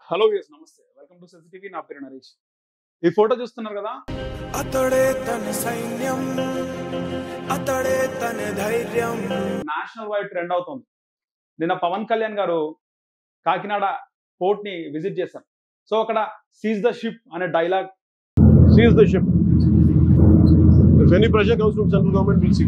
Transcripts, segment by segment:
Hello views నమస్తే welcome to సెన్సిటివి నా పేరు నరేష్ ఈ ఫోటో చూస్తున్నారు కదా అతడే తన సైన్యం అతడే తన ధైర్యం నేషనల్ వైడ్ ట్రెండ్ అవుతుంది. నిన్న పవన్ కళ్యాణ్ గారు కాకినాడ పోర్ట్ ని విజిట్ చేశారు. సో అక్కడ సీజ్ ద షిప్ అనే dialogue seize the ship. If any pressure comes from central government, we'll see.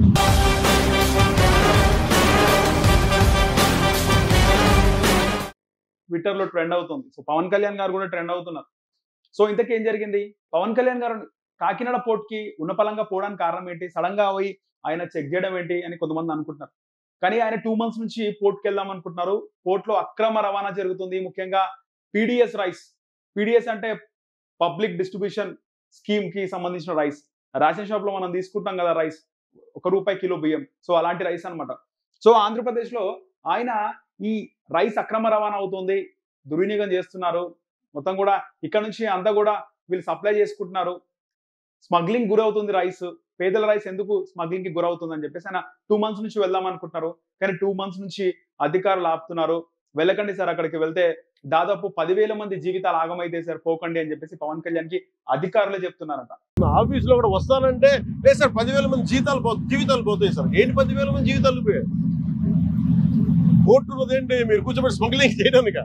Twitter లో ట్రెండ్ అవుతుంది. సో పవన్ కళ్యాణ్ గారు కూడా ట్రెండ్ అవుతున్నారు. సో ఇంతకీ ఏం జరిగింది? పవన్ కళ్యాణ్ గారు కాకినాడ పోర్ట్ కి ఉన్నపలంగా పోవడానికి కారణం ఏంటి? సడన్ గా పోయి ఆయన చెక్ చేయడం ఏంటి అని కొంతమంది అనుకుంటున్నారు. కానీ ఆయన 2 months నుంచి పోర్ట్ కి వెళ్దాం అనుకుంటున్నారు. పోర్ట్ లో అక్రమ రవాణా జరుగుతుంది. ముఖ్యంగా పీడిఎస్ రైస్. పీడిఎస్ అంటే పబ్లిక్ డిస్ట్రిబ్యూషన్ స్కీమ్ కి సంబంధించిన రైస్. రేషన్ షాప్ లో మనం తీసుకుంటాం కదా రైస్, ₹1 కిలో బియ్యం. సో అలాంటి రైస్ అన్నమాట. సో ఆంధ్రప్రదేశ్ లో ఆయన ఈ రైస్ అక్రమ రవాణా అవుతుంది, దుర్వినియోగం చేస్తున్నారు. మొత్తం కూడా ఇక్కడ నుంచి అంతా కూడా వీళ్ళు సప్లై చేసుకుంటున్నారు. స్మగ్లింగ్ గురవుతుంది రైస్. పేదల రైస్ ఎందుకు స్మగ్లింగ్ కి గురవుతుంది అని చెప్పేసి ఆయన 2 months నుంచి వెళ్దాం అనుకుంటున్నారు. కానీ 2 months నుంచి అధికారులు ఆపుతున్నారు. వెళ్ళకండి సార్, అక్కడికి వెళ్తే దాదాపు 10,000 మంది జీవితాలు ఆగమైతే సార్, పోకండి అని చెప్పేసి పవన్ కళ్యాణ్ కి అధికారులే చెప్తున్నారంట. ఆఫీస్ లో కూడా వస్తానంటే లేదు సార్, 10,000 మంది జీవితాలు పోతాయి సార్. ఏంటి 10,000 మంది జీవితాలు పోయాయి? కోర్టు ఏంటి మీరు కూర్చోబెట్టి స్మగ్లింగ్ చేయడానికి?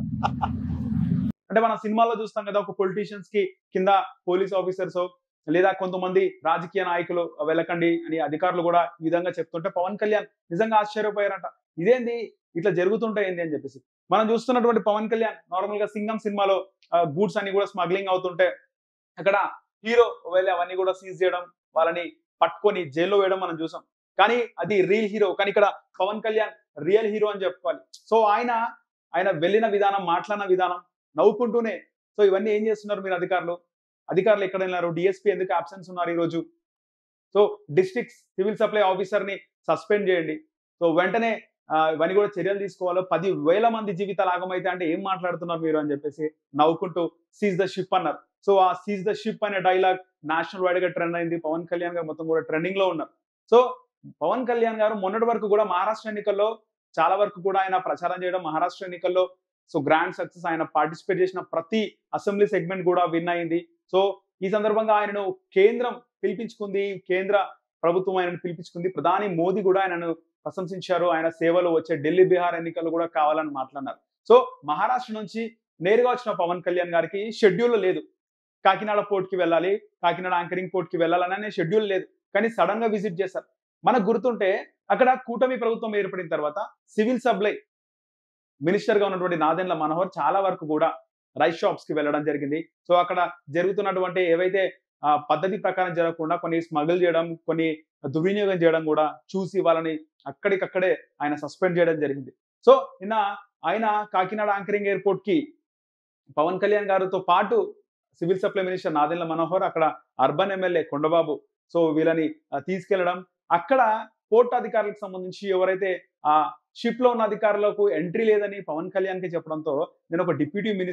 అంటే మన సినిమాల్లో చూస్తాం కదా, ఒక పొలిటీషియన్స్ కి కింద పోలీస్ ఆఫీసర్స్ లేదా కొంతమంది రాజకీయ నాయకులు వెళ్ళకండి అని అధికారులు కూడా ఈ విధంగా చెప్తుంటే పవన్ కళ్యాణ్ నిజంగా ఆశ్చర్యపోయారంట. ఇదేంది ఇట్లా జరుగుతుంటే ఏంది అని చెప్పేసి. మనం చూస్తున్నటువంటి పవన్ కళ్యాణ్ నార్మల్ గా సింగం సినిమాలో గూడ్స్ అన్ని కూడా స్మగ్లింగ్ అవుతుంటే అక్కడ హీరో వెళ్ళి అవన్నీ కూడా సీజ్ చేయడం, వాళ్ళని పట్టుకొని జైల్లో వేయడం మనం చూసాం. కానీ అది రియల్ హీరో. కానీ ఇక్కడ పవన్ కళ్యాణ్ రియల్ హీరో అని చెప్పుకోవాలి. సో ఆయన వెళ్ళిన విధానం, మాట్లాడిన విధానం నవ్వుకుంటూనే. సో ఇవన్నీ ఏం చేస్తున్నారు మీరు అధికారులు ఎక్కడ వెళ్ళారు? డిఎస్పీ ఎందుకు అబ్సెన్స్ ఉన్నారు ఈ రోజు? So district civil supply officer ని సస్పెండ్ చేయండి. సో వెంటనే ఇవన్నీ కూడా చర్యలు తీసుకోవాలి. 10,000 మంది జీవితాలు ఆగమైతే అంటే ఏం మాట్లాడుతున్నారు మీరు అని చెప్పేసి నవ్వుకుంటూ సీజ్ ద షిప్ అన్నారు. సో ఆ సీజ్ ద షిప్ అనే డైలాగ్ నేషనల్ వైడ్ గా ట్రెండ్ అయింది. పవన్ కళ్యాణ్ గారు మొత్తం కూడా ట్రెండింగ్ లో ఉన్నారు. సో పవన్ కళ్యాణ్ గారు మొన్నటి వరకు కూడా మహారాష్ట్ర ఎన్నికల్లో చాలా వరకు కూడా ఆయన ప్రచారం చేయడం, మహారాష్ట్ర ఎన్నికల్లో సో గ్రాండ్ సక్సెస్. ఆయన పార్టిసిపేట్ చేసిన ప్రతి అసెంబ్లీ సెగ్మెంట్ కూడా విన్ అయింది. సో ఈ సందర్భంగా ఆయనను కేంద్రం పిలిపించుకుంది, కేంద్ర ప్రభుత్వం ఆయనను పిలిపించుకుంది. ప్రధాని మోదీ కూడా ఆయనను ప్రశంసించారు. ఆయన సేవలు వచ్చే ఢిల్లీ, బీహార్ ఎన్నికలు కూడా కావాలని మాట్లాడినారు. సో మహారాష్ట్ర నుంచి నేరుగా వచ్చిన పవన్ కళ్యాణ్ గారికి షెడ్యూల్ లేదు. కాకినాడ పోర్ట్ కి వెళ్ళాలి, కాకినాడ యాంకరింగ్ పోర్ట్ కి వెళ్ళాలనే షెడ్యూల్ లేదు. కానీ సడన్ గా విజిట్ చేశారు. మనకు గుర్తుంటే అక్కడ కూటమి ప్రభుత్వం ఏర్పడిన తర్వాత సివిల్ సప్లై మినిస్టర్ గా ఉన్నటువంటి నాదెండ్ల మనోహర్ చాలా వరకు కూడా రైస్ షాప్స్ కి వెళ్ళడం జరిగింది. సో అక్కడ జరుగుతున్నటువంటి ఏవైతే పద్ధతి ప్రకారం జరగకుండా కొన్ని స్మగుల్ చేయడం, కొన్ని దుర్వినియోగం చేయడం కూడా చూసి వాళ్ళని అక్కడికక్కడే ఆయన సస్పెండ్ చేయడం జరిగింది. సో నిన్న ఆయన కాకినాడ యాంకరింగ్ ఎయిర్పోర్ట్ కి పవన్ కళ్యాణ్ గారితో పాటు civil supply minister Nadendla Manohar, అక్కడ అర్బన్ ఎమ్మెల్యే కొండబాబు, సో వీళ్ళని తీసుకెళ్లడం, అక్కడ పోర్ట్ అధికారులకు సంబంధించి ఎవరైతే ఆ షిప్ లో ఉన్న అధికారులకు ఎంట్రీ లేదని పవన్ కళ్యాణ్ కి చెప్పడంతో నేను ఒక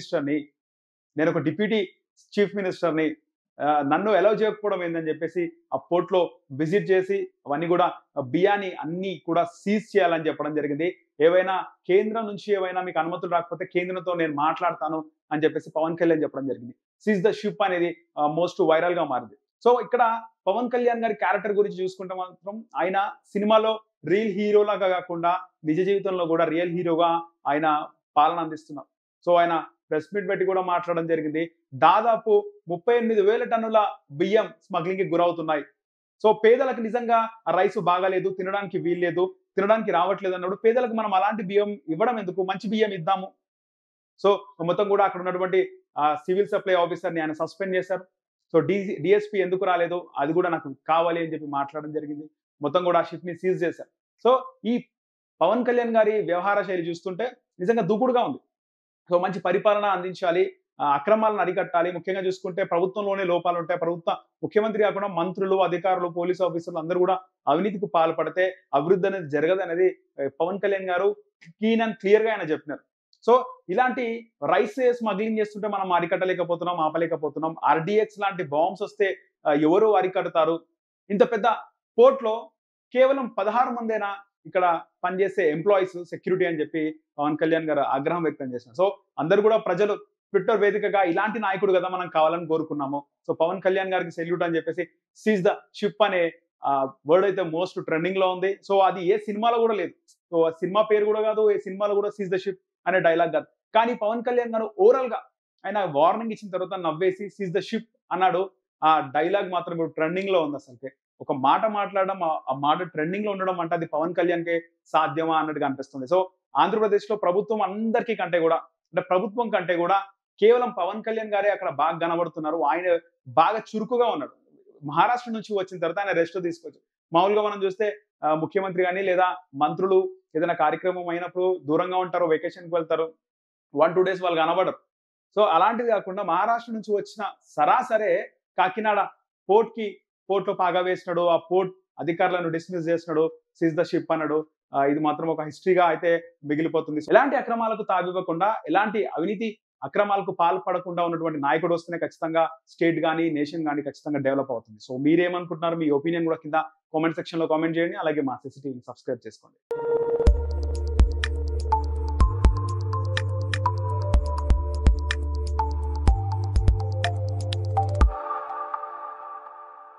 డిప్యూటీ చీఫ్ మినిస్టర్ని, నన్ను అలౌ చేయకపోవడం ఏందని చెప్పేసి ఆ పోర్ట్ లో విజిట్ చేసి అవన్నీ కూడా బియ్యాన్ని అన్ని కూడా సీజ్ చేయాలని చెప్పడం జరిగింది. ఏవైనా కేంద్రం నుంచి ఏవైనా మీకు అనుమతులు రాకపోతే కేంద్రంతో నేను మాట్లాడతాను అని చెప్పేసి పవన్ కళ్యాణ్ చెప్పడం జరిగింది. సీజ్ ద షిప్ అనేది మోస్ట్ వైరల్ గా మారింది. సో ఇక్కడ పవన్ కళ్యాణ్ గారి క్యారెక్టర్ గురించి చూసుకుంటే మాత్రం ఆయన సినిమాలో రియల్ హీరోలాగా కాకుండా నిజ జీవితంలో కూడా రియల్ హీరోగా ఆయన పాలన అందిస్తున్నారు. సో ఆయన ప్రెస్ మీట్ పెట్టి కూడా మాట్లాడడం జరిగింది. దాదాపు 38,000 టన్నుల బియ్యం స్మగ్లింగ్ కి గురవుతున్నాయి. సో పేదలకు నిజంగా ఆ రైస్ బాగాలేదు, తినడానికి వీల్లేదు, తినడానికి రావట్లేదు అన్నప్పుడు పేదలకు మనం అలాంటి బియ్యం ఇవ్వడం ఎందుకు? మంచి బియ్యం ఇద్దాము. సో మొత్తం కూడా అక్కడ ఉన్నటువంటి సివిల్ సప్లై ఆఫీసర్ ని ఆయన సస్పెండ్ చేశారు. సో డిఎస్పీ ఎందుకు రాలేదు, అది కూడా నాకు కావాలి అని చెప్పి మాట్లాడడం జరిగింది. మొత్తం కూడా ఆ షిప్ ని సీజ్ చేశారు. సో ఈ పవన్ కళ్యాణ్ గారి వ్యవహార శైలి చూస్తుంటే నిజంగా దూకుడుగా ఉంది. సో మంచి పరిపాలన అందించాలి, అక్రమాలను అరికట్టాలి. ముఖ్యంగా చూసుకుంటే ప్రభుత్వంలోనే లోపాలు ఉంటాయి. ముఖ్యమంత్రి కాకుండా మంత్రులు, అధికారులు, పోలీస్ ఆఫీసర్లు అందరూ కూడా అవినీతికి పాల్పడితే అభివృద్ధి అనేది జరగదు అనేది పవన్ కళ్యాణ్ గారు క్లీన్ అండ్ క్లియర్ గా ఆయన చెప్పినారు. సో ఇలాంటి రైస్ స్మగ్లింగ్ చేస్తుంటే మనం అరికట్టలేకపోతున్నాం, ఆపలేకపోతున్నాం. ఆర్డిఎక్స్ లాంటి బాంబ్స్ వస్తే ఎవరు అరికడతారు? ఇంత పెద్ద పోర్ట్ లో కేవలం 16 మందేనా ఇక్కడ పనిచేసే ఎంప్లాయీస్ సెక్యూరిటీ అని చెప్పి పవన్ కళ్యాణ్ గారు ఆగ్రహం వ్యక్తం చేశారు. సో అందరూ కూడా ప్రజలు ట్విట్టర్ వేదికగా ఇలాంటి నాయకుడు కదా మనం కావాలని కోరుకున్నాము. సో పవన్ కళ్యాణ్ గారికి సెల్యూట్ అని చెప్పేసి సీజ్ ద షిప్ అనే వర్డ్ అయితే మోస్ట్ ట్రెండింగ్ లో ఉంది. సో అది ఏ సినిమాలో కూడా లేదు. సో ఆ సినిమా పేరు కూడా కాదు, ఏ సినిమాలో కూడా సీజ్ ద షిప్ అనే డైలాగ్ కాదు. కానీ పవన్ కళ్యాణ్ గారు ఓవరాల్ గా ఆయన వార్నింగ్ ఇచ్చిన తర్వాత నవ్వేసి సీజ్ ద షిప్ అన్నాడు. ఆ డైలాగ్ మాత్రం ఇప్పుడు ట్రెండింగ్ లో ఉంది. అసలుకి ఒక మాట మాట్లాడడం, ఆ మాట ట్రెండింగ్ లో ఉండడం అంటే అది పవన్ కళ్యాణ్ కే సాధ్యమా అన్నట్టుగా అనిపిస్తుంది. సో ఆంధ్రప్రదేశ్ లో ప్రభుత్వం అందరికీ కంటే కూడా, అంటే ప్రభుత్వం కంటే కూడా కేవలం పవన్ కళ్యాణ్ గారే అక్కడ బాగా కనబడుతున్నారు. ఆయన బాగా చురుకుగా ఉన్నాడు. మహారాష్ట్ర నుంచి వచ్చిన తర్వాత ఆయన రెస్ట్ తీసుకోవచ్చు. మామూలుగా మనం చూస్తే ముఖ్యమంత్రి గాని లేదా మంత్రులు ఏదైనా కార్యక్రమం అయినప్పుడు దూరంగా ఉంటారు, వెకేషన్కి వెళ్తారు. 1-2 డేస్ వాళ్ళు కనబడరు. సో అలాంటిది కాకుండా మహారాష్ట్ర నుంచి వచ్చిన సరాసరే కాకినాడ పోర్ట్ లో పాగా వేసినాడు. ఆ పోర్ట్ అధికారులను డిస్మిస్ చేసినాడు. సీజ్ ద షిప్ అన్నాడు. ఇది మాత్రం ఒక హిస్టరీగా అయితే మిగిలిపోతుంది. ఎలాంటి అక్రమాలకు తావివ్వకుండా, ఎలాంటి అవినీతి అక్రమాలకు పాల్పడకుండా ఉన్నటువంటి నాయకుడు వస్తేనే ఖచ్చితంగా స్టేట్ గానీ, నేషన్ గానీ ఖచ్చితంగా డెవలప్ అవుతుంది. సో మీరేమనుకుంటున్నారు? మీ ఒపీనియన్ కూడా కింద కామెంట్ సెక్షన్ లో కామెంట్ చేయండి. అలాగే మా CCTV సబ్స్క్రైబ్ చేసుకోండి.